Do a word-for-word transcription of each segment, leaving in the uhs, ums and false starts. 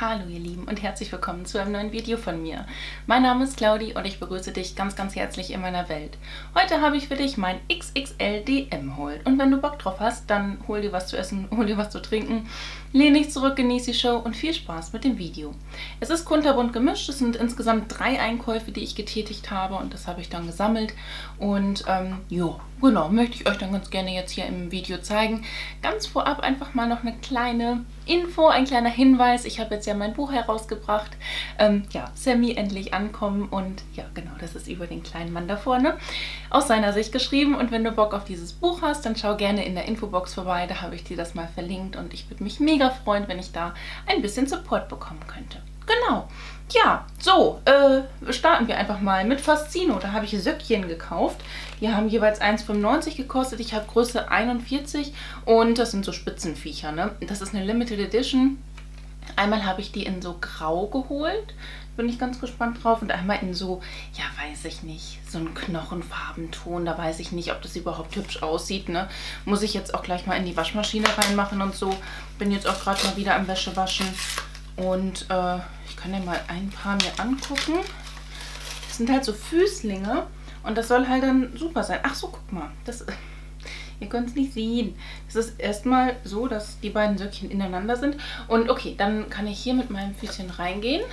Hallo ihr Lieben und herzlich willkommen zu einem neuen Video von mir. Mein Name ist Claudi und ich begrüße dich ganz ganz herzlich in meiner Welt. Heute habe ich für dich mein X X L D M-Haul und wenn du Bock drauf hast, dann hol dir was zu essen, hol dir was zu trinken, lehn dich zurück, genieß die Show und viel Spaß mit dem Video. Es ist kunterbunt gemischt, es sind insgesamt drei Einkäufe, die ich getätigt habe und das habe ich dann gesammelt und ähm, jo, genau, möchte ich euch dann ganz gerne jetzt hier im Video zeigen. Ganz vorab einfach mal noch eine kleine Info, ein kleiner Hinweis. Ich habe jetzt ja mein Buch herausgebracht. Ähm, ja, Sammy endlich ankommen und ja, genau, das ist über den kleinen Mann da vorne aus seiner Sicht geschrieben. Und wenn du Bock auf dieses Buch hast, dann schau gerne in der Infobox vorbei. Da habe ich dir das mal verlinkt und ich würde mich mega freuen, wenn ich da ein bisschen Support bekommen könnte. Genau. Ja, so, äh, starten wir einfach mal mit Fascino. Da habe ich Söckchen gekauft. Die haben jeweils eins fünfundneunzig gekostet. Ich habe Größe einundvierzig und das sind so Spitzenviecher, ne? Das ist eine Limited Edition. Einmal habe ich die in so grau geholt. Bin ich ganz gespannt drauf. Und einmal in so, ja, weiß ich nicht, so einen Knochenfarbenton. Da weiß ich nicht, ob das überhaupt hübsch aussieht, ne? Muss ich jetzt auch gleich mal in die Waschmaschine reinmachen und so. Bin jetzt auch gerade mal wieder am Wäschewaschen. Und äh, ich kann ja mal ein paar mir angucken. Das sind halt so Füßlinge und das soll halt dann super sein. Ach so, guck mal. Das, ihr könnt es nicht sehen. Es ist erstmal so, dass die beiden Söckchen ineinander sind. Und okay, dann kann ich hier mit meinem Füßchen reingehen.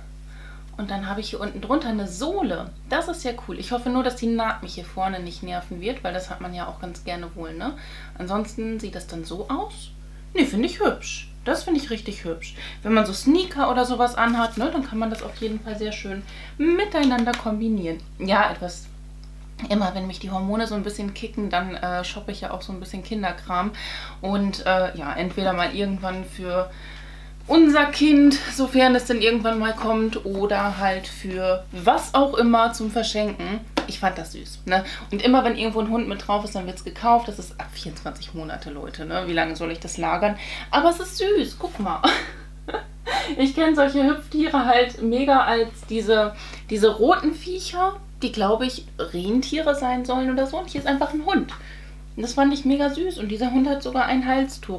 Und dann habe ich hier unten drunter eine Sohle. Das ist ja cool. Ich hoffe nur, dass die Naht mich hier vorne nicht nerven wird, weil das hat man ja auch ganz gerne wohl, ne? Ansonsten sieht das dann so aus. Ne, finde ich hübsch. Das finde ich richtig hübsch. Wenn man so Sneaker oder sowas anhat, ne, dann kann man das auf jeden Fall sehr schön miteinander kombinieren. Ja, etwas, immer wenn mich die Hormone so ein bisschen kicken, dann äh, shoppe ich ja auch so ein bisschen Kinderkram. Und äh, ja, entweder mal irgendwann für unser Kind, sofern es denn irgendwann mal kommt, oder halt für was auch immer zum Verschenken. Ich fand das süß, ne? Und immer wenn irgendwo ein Hund mit drauf ist, dann wird es gekauft. Das ist ab vierundzwanzig Monate, Leute, ne? Wie lange soll ich das lagern? Aber es ist süß, guck mal. Ich kenne solche Hüpftiere halt mega als diese, diese roten Viecher, die, glaube ich, Rentiere sein sollen oder so. Und hier ist einfach ein Hund. Und das fand ich mega süß. Und dieser Hund hat sogar ein Halstuch.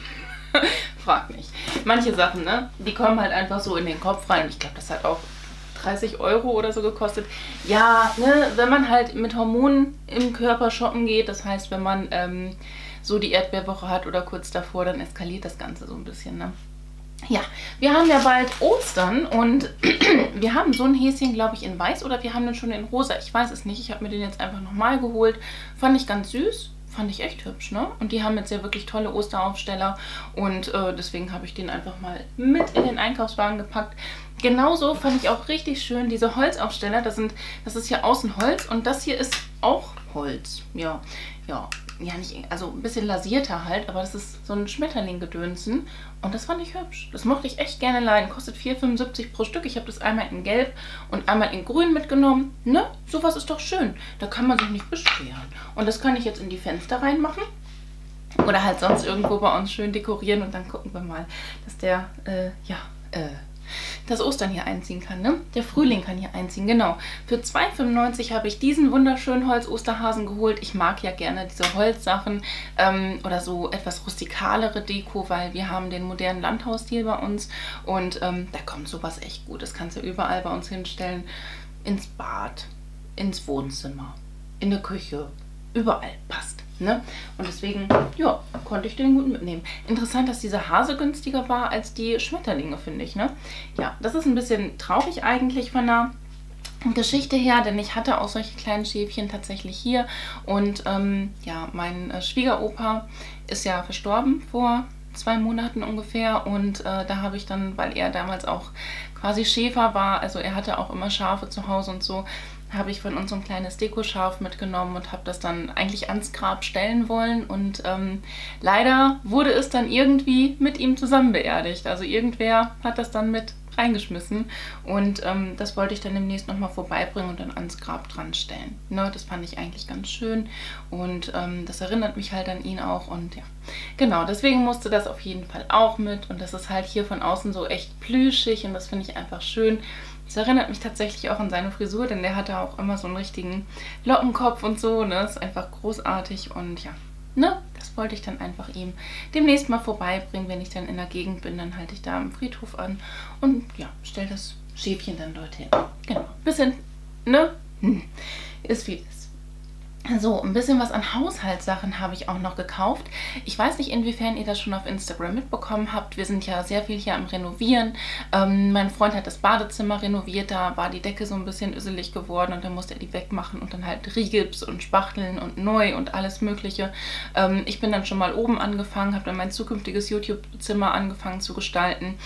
Frag mich. Manche Sachen, ne? Die kommen halt einfach so in den Kopf rein. Und ich glaube, das hat auch dreißig Euro oder so gekostet. Ja, ne, wenn man halt mit Hormonen im Körper shoppen geht, das heißt, wenn man ähm, so die Erdbeerwoche hat oder kurz davor, dann eskaliert das Ganze so ein bisschen, ne? Ja, wir haben ja bald Ostern und wir haben so ein Häschen, glaube ich, in weiß oder wir haben den schon in rosa. Ich weiß es nicht. Ich habe mir den jetzt einfach nochmal geholt. Fand ich ganz süß. Fand ich echt hübsch, ne? Und die haben jetzt ja wirklich tolle Osteraufsteller und äh, deswegen habe ich den einfach mal mit in den Einkaufswagen gepackt. Genauso fand ich auch richtig schön diese Holzaufsteller. Das sind, das ist hier außen Holz und das hier ist auch Holz. Ja, ja, ja nicht, also ein bisschen lasierter halt, aber das ist so ein Schmetterling-Gedönsen und das fand ich hübsch. Das mochte ich echt gerne leihen. Kostet vier fünfundsiebzig pro Stück. Ich habe das einmal in Gelb und einmal in Grün mitgenommen. Ne? Sowas ist doch schön. Da kann man sich nicht beschweren. Und das kann ich jetzt in die Fenster reinmachen. Oder halt sonst irgendwo bei uns schön dekorieren und dann gucken wir mal, dass der, äh, ja, äh, das Ostern hier einziehen kann, ne? Der Frühling kann hier einziehen, genau. Für zwei fünfundneunzig habe ich diesen wunderschönen Holz-Osterhasen geholt. Ich mag ja gerne diese Holzsachen ähm, oder so etwas rustikalere Deko, weil wir haben den modernen Landhausstil bei uns und ähm, da kommt sowas echt gut. Das kannst du überall bei uns hinstellen. Ins Bad, ins Wohnzimmer, in der Küche, überall passt. Ne? Und deswegen, ja, konnte ich den gut mitnehmen. Interessant, dass dieser Hase günstiger war als die Schmetterlinge, finde ich. Ne? Ja, das ist ein bisschen traurig eigentlich von der Geschichte her, denn ich hatte auch solche kleinen Schäfchen tatsächlich hier. Und ähm, ja, mein äh, Schwiegeropa ist ja verstorben vor zwei Monaten ungefähr. Und äh, da habe ich dann, weil er damals auch quasi Schäfer war, also er hatte auch immer Schafe zu Hause und so, habe ich von uns so ein kleines Dekoschaf mitgenommen und habe das dann eigentlich ans Grab stellen wollen und ähm, leider wurde es dann irgendwie mit ihm zusammen beerdigt. Also irgendwer hat das dann mit reingeschmissen und ähm, das wollte ich dann demnächst nochmal vorbeibringen und dann ans Grab dran stellen. Ne, das fand ich eigentlich ganz schön und ähm, das erinnert mich halt an ihn auch und ja, genau, deswegen musste das auf jeden Fall auch mit und das ist halt hier von außen so echt plüschig und das finde ich einfach schön. Das erinnert mich tatsächlich auch an seine Frisur, denn der hatte auch immer so einen richtigen Lockenkopf und so, ne? Das ist einfach großartig und ja, ne? das wollte ich dann einfach ihm demnächst mal vorbeibringen. Wenn ich dann in der Gegend bin, dann halte ich da am Friedhof an und ja, stelle das Schäfchen dann dorthin. Genau, bisschen, ne? Hm. Ist wie ist. So, ein bisschen was an Haushaltssachen habe ich auch noch gekauft. Ich weiß nicht, inwiefern ihr das schon auf Instagram mitbekommen habt. Wir sind ja sehr viel hier am Renovieren. Ähm, mein Freund hat das Badezimmer renoviert, da war die Decke so ein bisschen üsselig geworden und dann musste er die wegmachen und dann halt Rigips und Spachteln und neu und alles mögliche. Ähm, ich bin dann schon mal oben angefangen, habe dann mein zukünftiges YouTube-Zimmer angefangen zu gestalten.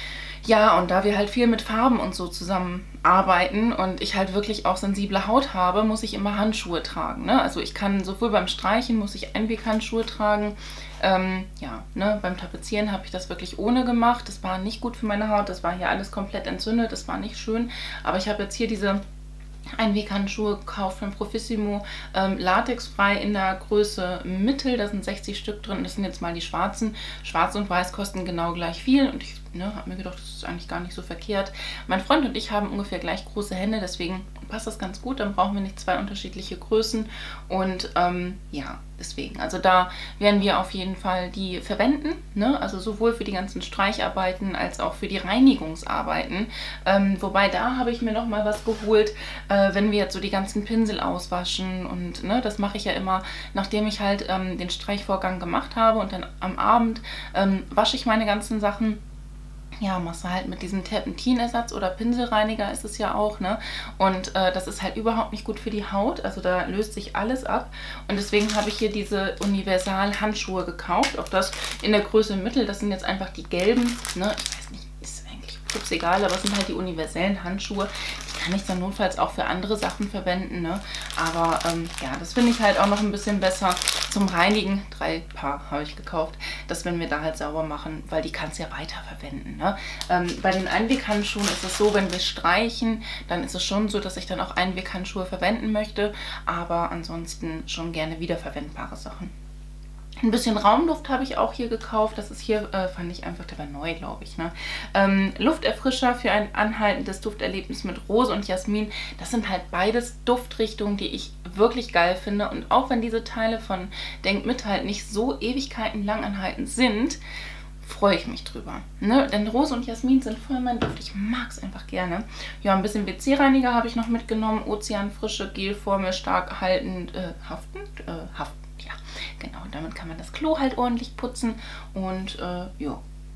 Ja, und da wir halt viel mit Farben und so zusammenarbeiten und ich halt wirklich auch sensible Haut habe, muss ich immer Handschuhe tragen. Ne? Also ich kann sowohl beim Streichen muss ich Einweghandschuhe tragen. Ähm, ja, ne, beim Tapezieren habe ich das wirklich ohne gemacht. Das war nicht gut für meine Haut. Das war hier alles komplett entzündet. Das war nicht schön. Aber ich habe jetzt hier diese Einweghandschuhe gekauft von Profissimo, ähm, latexfrei in der Größe Mittel, da sind sechzig Stück drin, das sind jetzt mal die schwarzen. Schwarz und weiß kosten genau gleich viel und ich ne, habe mir gedacht, das ist eigentlich gar nicht so verkehrt. Mein Freund und ich haben ungefähr gleich große Hände, deswegen passt das ganz gut, dann brauchen wir nicht zwei unterschiedliche Größen und ähm, ja, deswegen, also da werden wir auf jeden Fall die verwenden, ne? Also sowohl für die ganzen Streicharbeiten als auch für die Reinigungsarbeiten, ähm, wobei da habe ich mir noch mal was geholt, äh, wenn wir jetzt so die ganzen Pinsel auswaschen und ne, das mache ich ja immer, nachdem ich halt ähm, den Streichvorgang gemacht habe und dann am Abend ähm, wasche ich meine ganzen Sachen. Ja, machst du halt mit diesem Terpentinersatz oder Pinselreiniger ist es ja auch, ne? Und äh, das ist halt überhaupt nicht gut für die Haut, also da löst sich alles ab. Und deswegen habe ich hier diese Universal-Handschuhe gekauft, auch das in der Größe Mittel, das sind jetzt einfach die gelben, ne? Ich weiß nicht, ist eigentlich ups, egal, aber es sind halt die universellen Handschuhe. Die kann ich dann notfalls auch für andere Sachen verwenden, ne? Aber ähm, ja, das finde ich halt auch noch ein bisschen besser zum Reinigen. Drei Paar habe ich gekauft, dass wenn wir da halt sauber machen, weil die kannst du ja weiterverwenden, ne? Ähm, bei den Einweghandschuhen ist es so, wenn wir streichen, dann ist es schon so, dass ich dann auch Einweghandschuhe verwenden möchte, aber ansonsten schon gerne wiederverwendbare Sachen. Ein bisschen Raumduft habe ich auch hier gekauft. Das ist hier, äh, fand ich einfach, der war neu, glaube ich. Ne? Ähm, Lufterfrischer für ein anhaltendes Dufterlebnis mit Rose und Jasmin. Das sind halt beides Duftrichtungen, die ich wirklich geil finde. Und auch wenn diese Teile von Denk mit halt nicht so Ewigkeiten lang anhaltend sind, freue ich mich drüber. Ne? Denn Rose und Jasmin sind voll mein Duft. Ich mag es einfach gerne. Ja, ein bisschen W C-Reiniger habe ich noch mitgenommen. Ozeanfrische Gelformel, stark haltend, äh, haftend, äh, haftend. Ja, genau, damit kann man das Klo halt ordentlich putzen und äh, ja,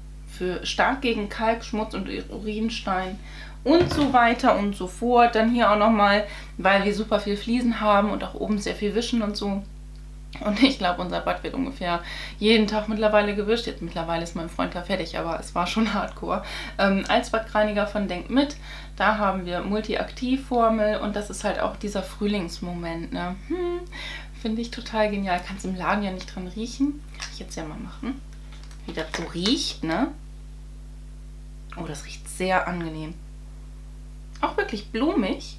für stark gegen Kalk, Schmutz und Urinstein und so weiter und so fort. Dann hier auch nochmal, weil wir super viel Fliesen haben und auch oben sehr viel wischen und so. Und ich glaube, unser Bad wird ungefähr jeden Tag mittlerweile gewischt. Jetzt mittlerweile ist mein Freund da fertig, aber es war schon hardcore. Ähm, Allzweckreiniger von Denk mit. Da haben wir Multi-Aktiv-Formel und das ist halt auch dieser Frühlingsmoment, ne? Hm, finde ich total genial. Kannst im Laden ja nicht dran riechen. Kann ich jetzt ja mal machen. Wie das so riecht, ne? Oh, das riecht sehr angenehm. Auch wirklich blumig.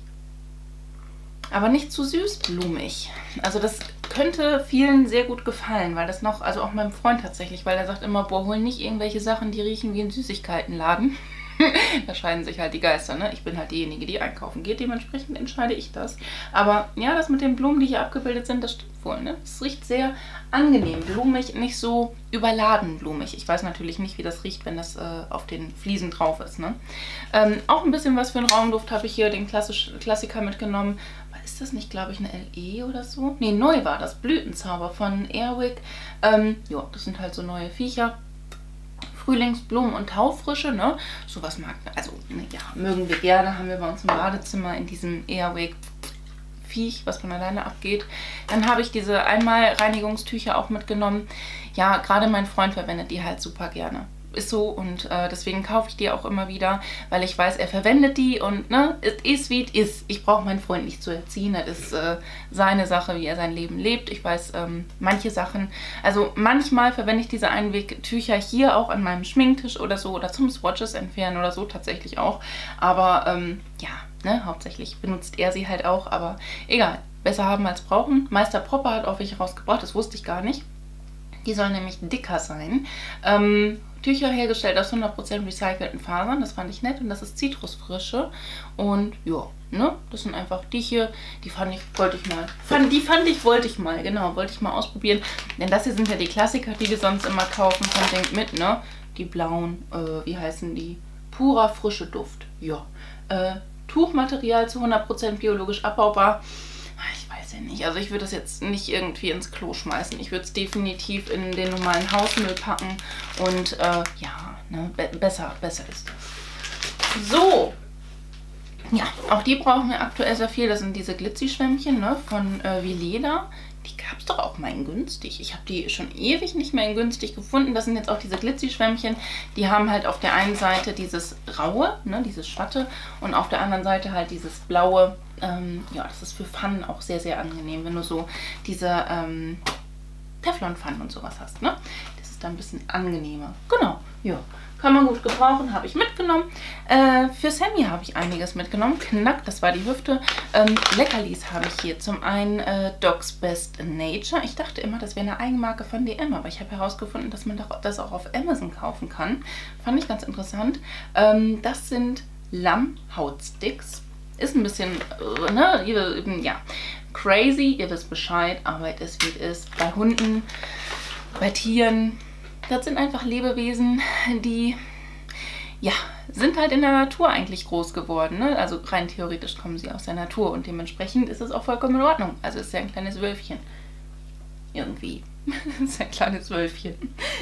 Aber nicht zu süß blumig. Also das könnte vielen sehr gut gefallen, weil das noch, also auch meinem Freund tatsächlich, weil er sagt immer, boah, hol nicht irgendwelche Sachen, die riechen wie ein Süßigkeitenladen. Da scheiden sich halt die Geister, ne? Ich bin halt diejenige, die einkaufen geht, dementsprechend entscheide ich das. Aber ja, das mit den Blumen, die hier abgebildet sind, das stimmt wohl, ne? Es riecht sehr angenehm, blumig, nicht so überladen blumig. Ich weiß natürlich nicht, wie das riecht, wenn das äh, auf den Fliesen drauf ist, ne? Ähm, auch ein bisschen was für einen Raumduft habe ich hier, den Klassisch Klassiker mitgenommen. Ist das nicht, glaube ich, eine L E oder so? Ne, neu war das, Blütenzauber von Airwick. Ähm, ja, das sind halt so neue Viecher. Frühlingsblumen und Taufrische, ne? Sowas mag, also ne, ja, mögen wir gerne, haben wir bei uns im Badezimmer in diesem Airwick Viech, was von alleine abgeht. Dann habe ich diese Einmal-Reinigungstücher auch mitgenommen. Ja, gerade mein Freund verwendet die halt super gerne. Ist so und äh, deswegen kaufe ich die auch immer wieder, weil ich weiß, er verwendet die und ne, es ist wie es ist. Ich brauche meinen Freund nicht zu erziehen, das ist äh, seine Sache, wie er sein Leben lebt. Ich weiß, ähm, manche Sachen, also manchmal verwende ich diese Einwegtücher hier auch an meinem Schminktisch oder so oder zum Swatches entfernen oder so tatsächlich auch, aber ähm, ja, ne, hauptsächlich benutzt er sie halt auch, aber egal, besser haben als brauchen. Meister Propper hat auch welche rausgebracht, das wusste ich gar nicht. Die soll nämlich dicker sein. Ähm, Tücher hergestellt aus hundert Prozent recycelten Fasern, das fand ich nett. Und das ist Zitrusfrische. Und ja, ne, das sind einfach die hier, die fand ich, wollte ich mal, fand, die fand ich, wollte ich mal, genau, wollte ich mal ausprobieren. Denn das hier sind ja die Klassiker, die wir sonst immer kaufen von Denk mit, ne? Die blauen, äh, wie heißen die? Purer frische Duft, ja. Äh, Tuchmaterial zu hundert Prozent biologisch abbaubar. Ich weiß ja nicht, also ich würde das jetzt nicht irgendwie ins Klo schmeißen. Ich würde es definitiv in den normalen Hausmüll packen und äh, ja, ne, be besser, besser ist das. So, ja, auch die brauchen wir aktuell sehr viel. Das sind diese Glitzy-Schwämmchen, ne, von äh, Weleda. Die gab es doch auch mal in günstig. Ich habe die schon ewig nicht mehr in günstig gefunden. Das sind jetzt auch diese Glitzy-Schwämmchen. Die haben halt auf der einen Seite dieses raue, ne, dieses Schwatte, und auf der anderen Seite halt dieses blaue. Ähm, ja, das ist für Pfannen auch sehr, sehr angenehm, wenn du so diese ähm, Teflonpfannen und sowas hast, ne? Das ist dann ein bisschen angenehmer. Genau, ja. Kann man gut gebrauchen, habe ich mitgenommen. Äh, für Sammy habe ich einiges mitgenommen. Knack, das war die Hüfte. Ähm, Leckerlis habe ich hier. Zum einen äh, Dog's Best Nature. Ich dachte immer, das wäre eine Eigenmarke von D M, aber ich habe herausgefunden, dass man das auch auf Amazon kaufen kann. Fand ich ganz interessant. Ähm, das sind Lammhautsticks. Ist ein bisschen, äh, ne, ihr, ja, crazy. Ihr wisst Bescheid, aber es wie es ist. Bei Hunden, bei Tieren. Das sind einfach Lebewesen, die, ja, sind halt in der Natur eigentlich groß geworden, ne? Also rein theoretisch kommen sie aus der Natur und dementsprechend ist es auch vollkommen in Ordnung. Also ist ja ein kleines Wölfchen. Irgendwie. ist ein kleines Wölfchen.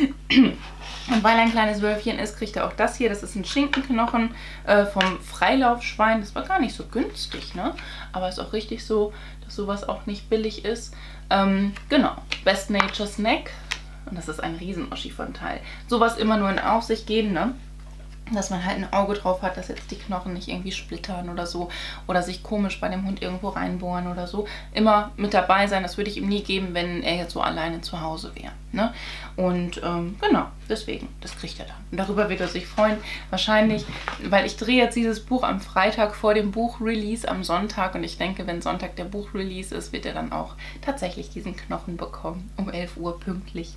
Und weil er ein kleines Wölfchen ist, kriegt er auch das hier. Das ist ein Schinkenknochen äh, vom Freilaufschwein. Das war gar nicht so günstig, ne? Aber ist auch richtig so, dass sowas auch nicht billig ist. Ähm, genau. Best Nature Snack. Und das ist ein Riesen-Oschi von Teil. Sowas immer nur in Aufsicht geben, ne? Dass man halt ein Auge drauf hat, dass jetzt die Knochen nicht irgendwie splittern oder so. Oder sich komisch bei dem Hund irgendwo reinbohren oder so. Immer mit dabei sein, das würde ich ihm nie geben, wenn er jetzt so alleine zu Hause wäre, ne? Und ähm, genau, deswegen, das kriegt er dann. Und darüber wird er sich freuen. Wahrscheinlich, weil ich drehe jetzt dieses Buch am Freitag vor dem Buchrelease am Sonntag. Und ich denke, wenn Sonntag der Buchrelease ist, wird er dann auch tatsächlich diesen Knochen bekommen. Um elf Uhr pünktlich.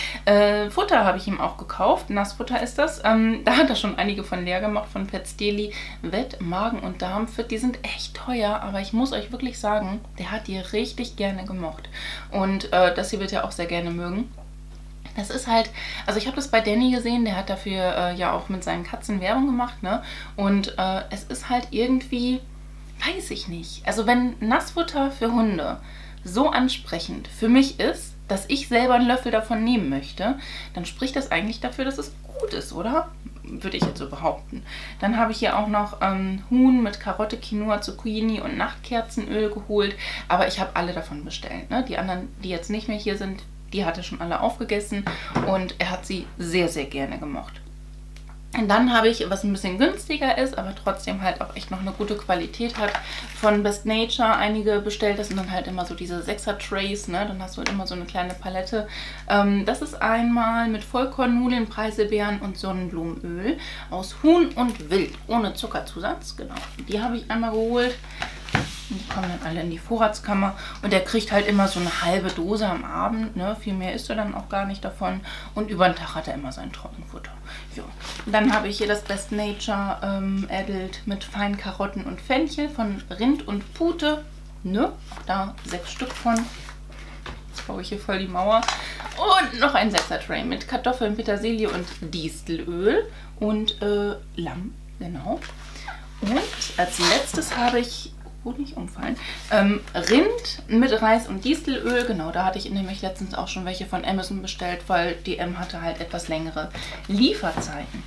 Äh, Futter habe ich ihm auch gekauft. Nassfutter ist das. Ähm, da hat er schon einige von leer gemacht, von Pets Deli. Wett, Magen und Darmfit. Die sind echt teuer, aber ich muss euch wirklich sagen, der hat die richtig gerne gemocht. Und äh, das hier wird er auch sehr gerne mögen. Das ist halt, also ich habe das bei Danny gesehen, der hat dafür äh, ja auch mit seinen Katzen Werbung gemacht, ne? Und äh, es ist halt irgendwie, weiß ich nicht. Also wenn Nassfutter für Hunde so ansprechend für mich ist, dass ich selber einen Löffel davon nehmen möchte, dann spricht das eigentlich dafür, dass es gut ist, oder? Würde ich jetzt so behaupten. Dann habe ich hier auch noch ähm, Huhn mit Karotte, Quinoa, Zucchini und Nachtkerzenöl geholt. Aber ich habe alle davon bestellt, ne? Die anderen, die jetzt nicht mehr hier sind, die hat er schon alle aufgegessen und er hat sie sehr, sehr gerne gemocht. Und dann habe ich, was ein bisschen günstiger ist, aber trotzdem halt auch echt noch eine gute Qualität hat, von Best Nature einige bestellt. Das sind dann halt immer so diese Sechser-Trays, ne? Dann hast du immer so eine kleine Palette. Ähm, das ist einmal mit Vollkornnudeln, Preiselbeeren und Sonnenblumenöl aus Huhn und Wild, ohne Zuckerzusatz. Genau, die habe ich einmal geholt. Die kommen dann alle in die Vorratskammer und der kriegt halt immer so eine halbe Dose am Abend, ne? Viel mehr isst er dann auch gar nicht davon und über den Tag hat er immer sein Trockenfutter. Ja. Dann habe ich hier das Best Nature ähm, Adult mit feinen Karotten und Fenchel von Rind und Pute, ne? Auch da sechs Stück von. Jetzt baue ich hier voll die Mauer. Und noch ein Sechser-Tray mit Kartoffeln, Petersilie und Distelöl und äh, Lamm, genau. Und als letztes habe ich nicht umfallen. Ähm, Rind mit Reis und Distelöl, genau, da hatte ich nämlich letztens auch schon welche von Amazon bestellt, weil D M hatte halt etwas längere Lieferzeiten.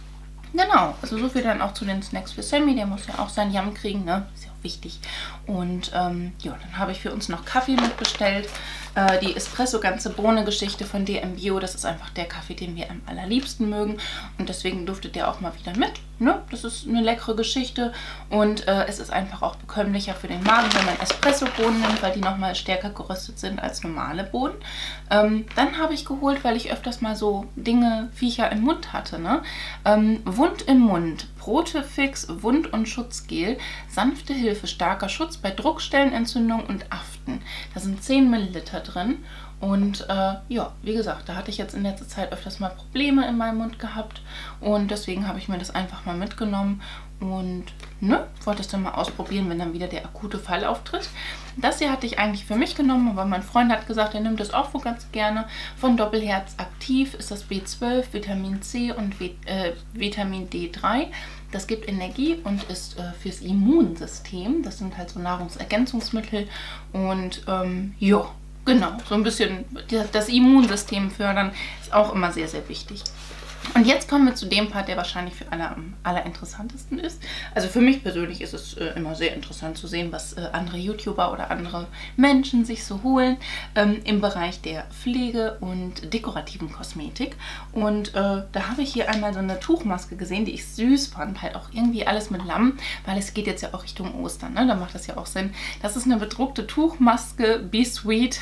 Genau, also so viel dann auch zu den Snacks für Sammy, der muss ja auch sein Yum kriegen, ne? Ist ja auch wichtig. Und ähm, ja, dann habe ich für uns noch Kaffee mitbestellt. Äh, die Espresso ganze Bohne Geschichte von D M Bio, das ist einfach der Kaffee, den wir am allerliebsten mögen. Und deswegen durfte der auch mal wieder mit. Ne? Das ist eine leckere Geschichte und äh, es ist einfach auch bekömmlicher für den Magen, wenn man Espresso-Bohnen nimmt, weil die nochmal stärker geröstet sind als normale Bohnen. Ähm, dann habe ich geholt, weil ich öfters mal so Dinge, Viecher im Mund hatte, ne? Ähm, Wund im Mund, Protefix, Wund- und Schutzgel, sanfte Hilfe, starker Schutz bei Druckstellenentzündung und Aften. Da sind zehn Milliliter drin Und äh, ja, wie gesagt, da hatte ich jetzt in letzter Zeit öfters mal Probleme in meinem Mund gehabt und deswegen habe ich mir das einfach mal mitgenommen und ne, wollte es dann mal ausprobieren, wenn dann wieder der akute Fall auftritt. Das hier hatte ich eigentlich für mich genommen, aber mein Freund hat gesagt, er nimmt das auch wohl ganz gerne. Von Doppelherz aktiv ist das B zwölf, Vitamin C und äh, Vitamin D drei. Das gibt Energie und ist äh, fürs Immunsystem. Das sind halt so Nahrungsergänzungsmittel und ähm, ja, genau, so ein bisschen das Immunsystem fördern ist auch immer sehr, sehr wichtig. Und jetzt kommen wir zu dem Part, der wahrscheinlich für alle am allerinteressantesten ist. Also für mich persönlich ist es äh, immer sehr interessant zu sehen, was äh, andere YouTuber oder andere Menschen sich so holen ähm, im Bereich der Pflege und dekorativen Kosmetik. Und äh, da habe ich hier einmal so eine Tuchmaske gesehen, die ich süß fand. Halt auch irgendwie alles mit Lamm, weil es geht jetzt ja auch Richtung Ostern, ne? Da macht das ja auch Sinn. Das ist eine bedruckte Tuchmaske, Be Sweet.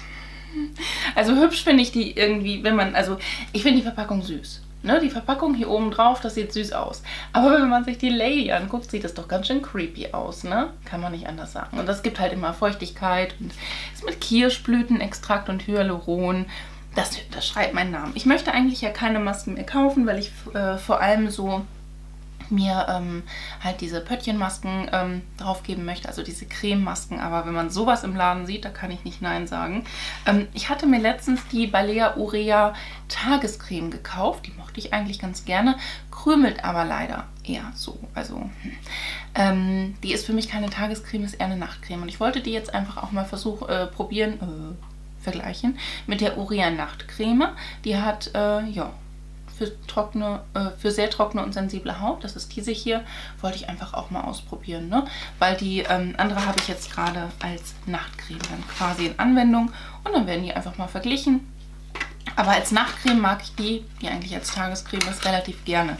Also hübsch finde ich die irgendwie, wenn man, also ich finde die Verpackung süß. Ne, die Verpackung hier oben drauf, das sieht süß aus. Aber wenn man sich die Lady anguckt, sieht das doch ganz schön creepy aus, ne? Kann man nicht anders sagen. Und das gibt halt immer Feuchtigkeit und ist mit Kirschblütenextrakt und Hyaluron. Das, das schreibt meinen Namen. Ich möchte eigentlich ja keine Masken mehr kaufen, weil ich äh, vor allem so mir ähm, halt diese Pöttchenmasken ähm, drauf geben möchte, also diese Crememasken, aber wenn man sowas im Laden sieht, da kann ich nicht Nein sagen. Ähm, ich hatte mir letztens die Balea Urea Tagescreme gekauft, die mochte ich eigentlich ganz gerne, krümelt aber leider eher so, also hm. ähm, die ist für mich keine Tagescreme, ist eher eine Nachtcreme und ich wollte die jetzt einfach auch mal versuchen, äh, probieren, äh, vergleichen mit der Urea Nachtcreme, die hat, äh, ja, Für, trockene, äh, für sehr trockene und sensible Haut. Das ist diese hier. Wollte ich einfach auch mal ausprobieren, ne? Weil die ähm, andere habe ich jetzt gerade als Nachtcreme dann quasi in Anwendung. Und dann werden die einfach mal verglichen. Aber als Nachtcreme mag ich die, die eigentlich als Tagescreme ist, relativ gerne.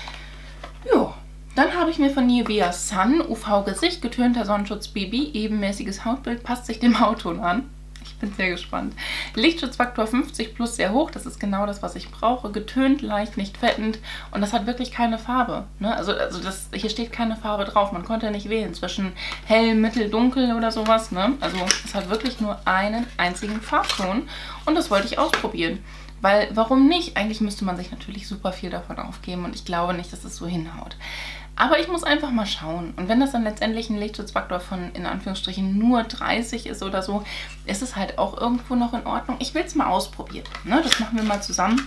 Jo. Dann habe ich mir von Nivea Sun U V-Gesicht, getönter Sonnenschutz B B, ebenmäßiges Hautbild, passt sich dem Hautton an. Ich bin sehr gespannt. Lichtschutzfaktor fünfzig plus sehr hoch, das ist genau das, was ich brauche. Getönt, leicht, nicht fettend und das hat wirklich keine Farbe. Ne? Also, also das, hier steht keine Farbe drauf. Man konnte nicht wählen zwischen hell, mittel, dunkel oder sowas. Ne? Also es hat wirklich nur einen einzigen Farbton und das wollte ich ausprobieren. Weil, warum nicht? Eigentlich müsste man sich natürlich super viel davon aufgeben und ich glaube nicht, dass es so hinhaut. Aber ich muss einfach mal schauen. Und wenn das dann letztendlich ein Lichtschutzfaktor von, in Anführungsstrichen, nur dreißig ist oder so, ist es halt auch irgendwo noch in Ordnung. Ich will es mal ausprobieren. Ne? Das machen wir mal zusammen.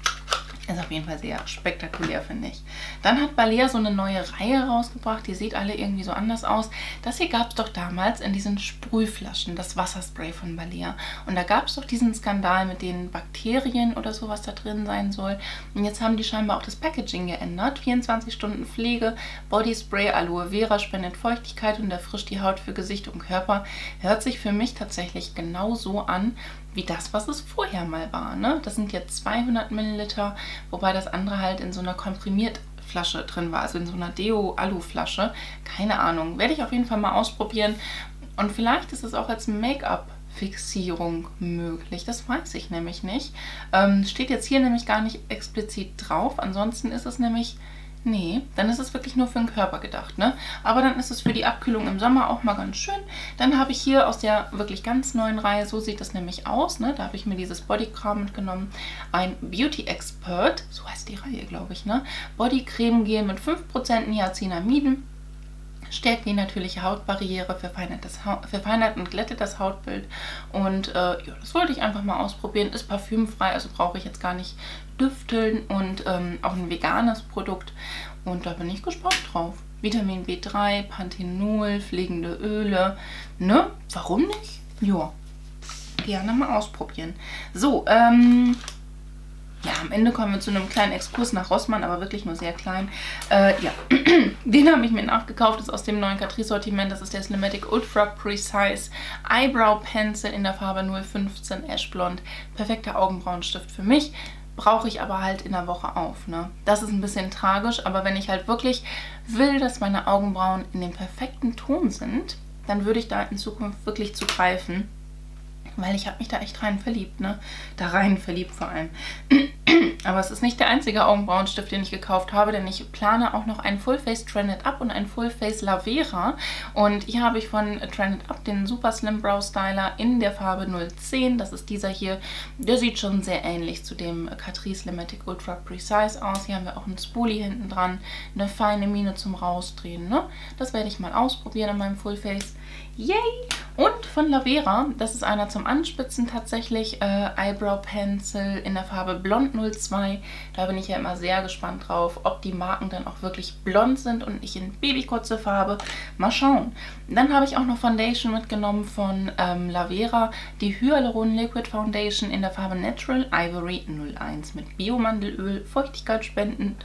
Ist auf jeden Fall sehr spektakulär, finde ich. Dann hat Balea so eine neue Reihe rausgebracht. Die sieht alle irgendwie so anders aus. Das hier gab es doch damals in diesen Sprühflaschen, das Wasserspray von Balea. Und da gab es doch diesen Skandal mit den Bakterien oder so, was da drin sein soll. Und jetzt haben die scheinbar auch das Packaging geändert. vierundzwanzig Stunden Pflege, Bodyspray, Aloe Vera spendet Feuchtigkeit und erfrischt die Haut für Gesicht und Körper. Hört sich für mich tatsächlich genau so an, wie das, was es vorher mal war. Ne? Das sind jetzt zweihundert Milliliter, wobei das andere halt in so einer Komprimiertflasche drin war, also in so einer Deo-Alu-Flasche. Keine Ahnung, werde ich auf jeden Fall mal ausprobieren. Und vielleicht ist es auch als Make-up-Fixierung möglich, das weiß ich nämlich nicht. Ähm, steht jetzt hier nämlich gar nicht explizit drauf, ansonsten ist es nämlich... Nee, dann ist es wirklich nur für den Körper gedacht, ne? Aber dann ist es für die Abkühlung im Sommer auch mal ganz schön. Dann habe ich hier aus der wirklich ganz neuen Reihe, so sieht das nämlich aus, ne? Da habe ich mir dieses Bodycreme mitgenommen. Ein Beauty Expert, so heißt die Reihe, glaube ich, ne? Bodycreme Gel mit fünf Prozent Niacinamiden. Stärkt die natürliche Hautbarriere, verfeinert, das ha verfeinert und glättet das Hautbild. Und äh, ja, das wollte ich einfach mal ausprobieren. Ist parfümfrei, also brauche ich jetzt gar nicht düfteln und ähm, auch ein veganes Produkt. Und da bin ich gespannt drauf. Vitamin B drei, Panthenol, pflegende Öle. Ne? Warum nicht? Ja, gerne mal ausprobieren. So, ähm... ja, am Ende kommen wir zu einem kleinen Exkurs nach Rossmann, aber wirklich nur sehr klein. Äh, ja, den habe ich mir nachgekauft, das ist aus dem neuen Catrice-Sortiment. Das ist der Cinematic Ultra Precise Eyebrow Pencil in der Farbe null fünfzehn Ash Blond. Perfekter Augenbrauenstift für mich, brauche ich aber halt in der Woche auf. Ne? Das ist ein bisschen tragisch, aber wenn ich halt wirklich will, dass meine Augenbrauen in dem perfekten Ton sind, dann würde ich da in Zukunft wirklich zugreifen. weil ich habe mich da echt rein verliebt, ne? Da rein verliebt vor allem. Aber es ist nicht der einzige Augenbrauenstift, den ich gekauft habe, denn ich plane auch noch einen Full Face Trend It Up und einen Full Face Lavera. Und hier habe ich von Trend It Up den Super Slim Brow Styler in der Farbe null zehn. Das ist dieser hier. Der sieht schon sehr ähnlich zu dem Catrice Limatic Ultra Precise aus. Hier haben wir auch einen Spoolie hinten dran, eine feine Mine zum Rausdrehen, ne? Das werde ich mal ausprobieren in meinem Full Face. Yay! Und von Lavera, das ist einer zum Anspitzen tatsächlich, äh, Eyebrow Pencil in der Farbe Blond null zwei. Da bin ich ja immer sehr gespannt drauf, ob die Marken dann auch wirklich blond sind und nicht in babykurze Farbe. Mal schauen. Dann habe ich auch noch Foundation mitgenommen von ähm, Lavera, die Hyaluron Liquid Foundation in der Farbe Natural Ivory null eins mit Biomandelöl, Feuchtigkeit spendend.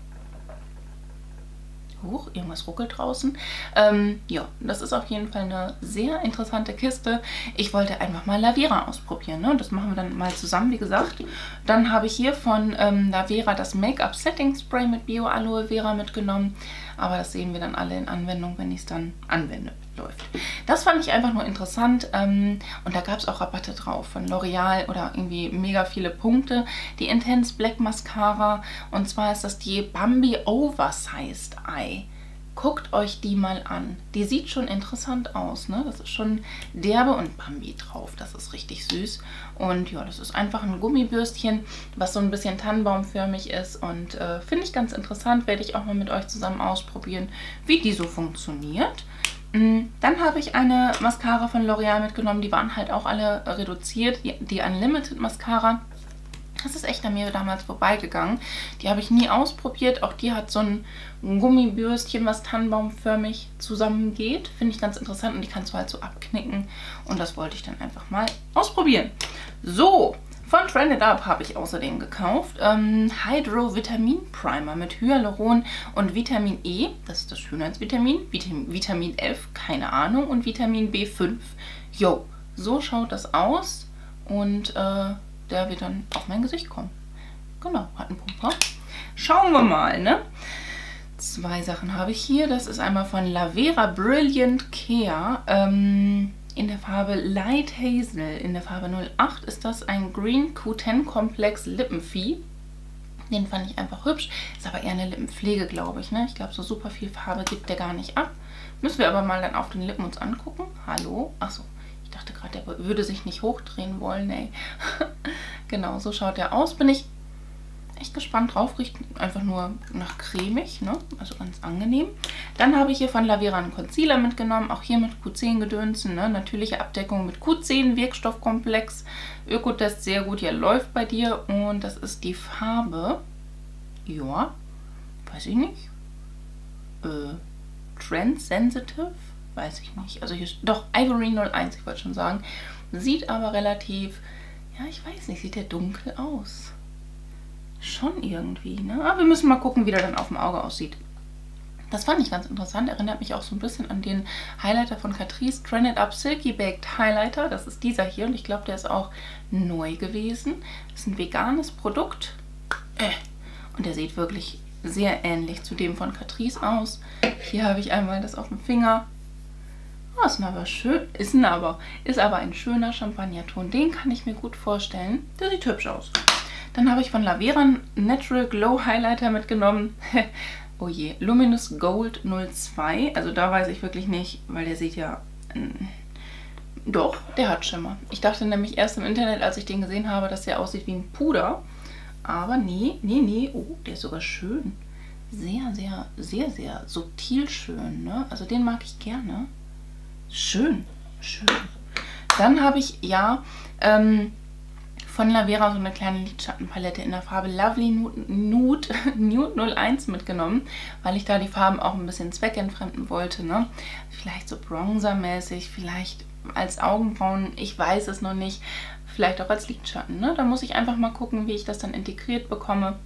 Huch, irgendwas ruckelt draußen. Ähm, ja, das ist auf jeden Fall eine sehr interessante Kiste. Ich wollte einfach mal Lavera ausprobieren, ne? Das machen wir dann mal zusammen, wie gesagt. Dann habe ich hier von ähm, Lavera das Make-up Setting Spray mit Bio Aloe Vera mitgenommen. Aber das sehen wir dann alle in Anwendung, wenn ich es dann anwende. Läuft. Das fand ich einfach nur interessant, ähm, und da gab es auch Rabatte drauf von L'Oreal oder irgendwie mega viele Punkte. Die Intense Black Mascara, und zwar ist das die Bambi Oversized Eye. Guckt euch die mal an. Die sieht schon interessant aus, ne? Das ist schon derbe und Bambi drauf. Das ist richtig süß. Und ja, das ist einfach ein Gummibürstchen, was so ein bisschen tannenbaumförmig ist. Und äh, finde ich ganz interessant. Werde ich auch mal mit euch zusammen ausprobieren, wie die so funktioniert. Dann habe ich eine Mascara von L'Oreal mitgenommen. Die waren halt auch alle reduziert. Die, die Unlimited Mascara. Das ist echt an mir damals vorbeigegangen. Die habe ich nie ausprobiert. Auch die hat so ein Gummibürstchen, was tannenbaumförmig zusammengeht. Finde ich ganz interessant. Und die kannst du halt so abknicken. Und das wollte ich dann einfach mal ausprobieren. So, von Trend It Up habe ich außerdem gekauft ähm, Hydro Vitamin Primer mit Hyaluron und Vitamin E. Das ist das Schönheitsvitamin. Vitamin, Vitamin F, keine Ahnung. Und Vitamin B fünf. Jo, so schaut das aus. Und äh, der wird dann auf mein Gesicht kommen. Genau, hat einen Pumper. Schauen wir mal, ne? Zwei Sachen habe ich hier. Das ist einmal von Lavera Brilliant Care ähm, in der Farbe Light Hazel. In der Farbe null acht ist das ein Green Q zehn Komplex Lippenvieh. Den fand ich einfach hübsch. Ist aber eher eine Lippenpflege, glaube ich, ne? Ich glaube, so super viel Farbe gibt der gar nicht ab. Müssen wir aber mal dann auf den Lippen uns angucken. Hallo? Achso. Ich dachte gerade, der würde sich nicht hochdrehen wollen, ey. Genau, so schaut der aus. Bin ich echt gespannt drauf. Riecht einfach nur nach cremig, ne? Also ganz angenehm. Dann habe ich hier von Lavera einen Concealer mitgenommen. Auch hier mit Q zehn Gedönsen, ne? Natürliche Abdeckung mit Q zehn Wirkstoffkomplex. Ökotest sehr gut, hier läuft bei dir. Und das ist die Farbe, ja, weiß ich nicht. Äh, Trend Sensitive? Weiß ich nicht. Also hier ist doch Ivory null eins, ich wollte schon sagen. Sieht aber relativ, ja, ich weiß nicht, sieht der dunkel aus. Schon irgendwie, ne? Aber wir müssen mal gucken, wie der dann auf dem Auge aussieht. Das fand ich ganz interessant. Erinnert mich auch so ein bisschen an den Highlighter von Catrice. Trend It Up Silky Baked Highlighter. Das ist dieser hier und ich glaube, der ist auch neu gewesen. Das ist ein veganes Produkt. Äh. Und der sieht wirklich sehr ähnlich zu dem von Catrice aus. Hier habe ich einmal das auf dem Finger. Oh, ist aber schön, ist ein aber, ist aber ein schöner Champagnerton. Den kann ich mir gut vorstellen. Der sieht hübsch aus. Dann habe ich von Lavera einen Natural Glow Highlighter mitgenommen. Oh je, Luminous Gold null zwei. Also da weiß ich wirklich nicht, weil der sieht ja... Mh, doch, der hat Schimmer. Ich dachte nämlich erst im Internet, als ich den gesehen habe, dass der aussieht wie ein Puder. Aber nee, nee, nee. Oh, der ist sogar schön. Sehr, sehr, sehr, sehr subtil schön, ne? Also den mag ich gerne. Schön, schön. Dann habe ich, ja, ähm, von Lavera so eine kleine Lidschattenpalette in der Farbe Lovely Nude, Nude, Nude null eins mitgenommen, weil ich da die Farben auch ein bisschen zweckentfremden wollte, ne? Vielleicht so Bronzer-mäßig, vielleicht als Augenbrauen, ich weiß es noch nicht, vielleicht auch als Lidschatten, ne? Da muss ich einfach mal gucken, wie ich das dann integriert bekomme.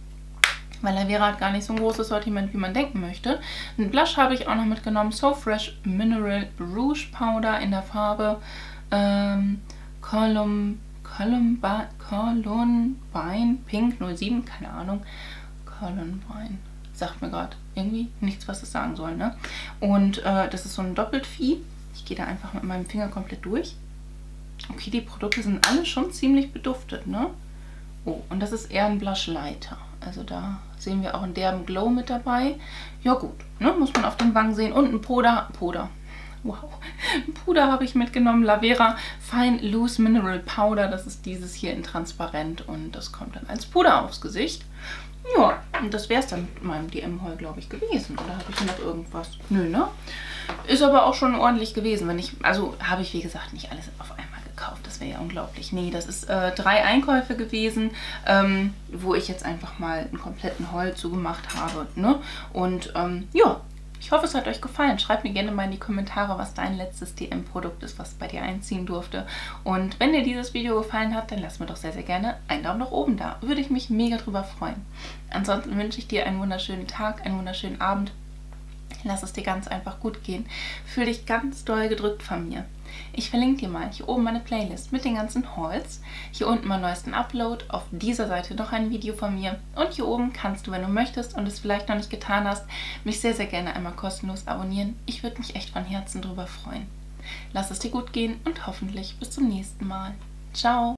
Weil Lavera hat gar nicht so ein großes Sortiment, wie man denken möchte. Einen Blush habe ich auch noch mitgenommen. So Fresh Mineral Rouge Powder in der Farbe ähm, Colum, Columbine, Columbine Pink null sieben. Keine Ahnung. Columbine. Sagt mir gerade irgendwie nichts, was es sagen soll, ne? Und äh, das ist so ein Doppeltvieh. Ich gehe da einfach mit meinem Finger komplett durch. Okay, die Produkte sind alle schon ziemlich beduftet, ne? Oh, und das ist eher ein Blush Lighter. Also da sehen wir auch einen derben Glow mit dabei. Ja gut, ne? Muss man auf den Wangen sehen. Und ein Puder. Puder. Wow. Ein Puder habe ich mitgenommen. Lavera Fine Loose Mineral Powder. Das ist dieses hier in transparent. Und das kommt dann als Puder aufs Gesicht. Ja, und das wäre es dann mit meinem D M-Haul, glaube ich, gewesen. Oder habe ich noch irgendwas? Nö, ne? Ist aber auch schon ordentlich gewesen. Wenn ich, also habe ich, wie gesagt, nicht alles auf einmal gekauft. Das wäre ja unglaublich. Nee, das ist äh, drei Einkäufe gewesen, ähm, wo ich jetzt einfach mal einen kompletten Haul zugemacht habe. Ne? Und ähm, ja, ich hoffe, es hat euch gefallen. Schreibt mir gerne mal in die Kommentare, was dein letztes D M-Produkt ist, was bei dir einziehen durfte. Und wenn dir dieses Video gefallen hat, dann lass mir doch sehr, sehr gerne einen Daumen nach oben da. Würde ich mich mega drüber freuen. Ansonsten wünsche ich dir einen wunderschönen Tag, einen wunderschönen Abend. Lass es dir ganz einfach gut gehen. Fühl dich ganz doll gedrückt von mir. Ich verlinke dir mal hier oben meine Playlist mit den ganzen Hauls. Hier unten meinen neuesten Upload. Auf dieser Seite noch ein Video von mir. Und hier oben kannst du, wenn du möchtest und es vielleicht noch nicht getan hast, mich sehr, sehr gerne einmal kostenlos abonnieren. Ich würde mich echt von Herzen drüber freuen. Lass es dir gut gehen und hoffentlich bis zum nächsten Mal. Ciao!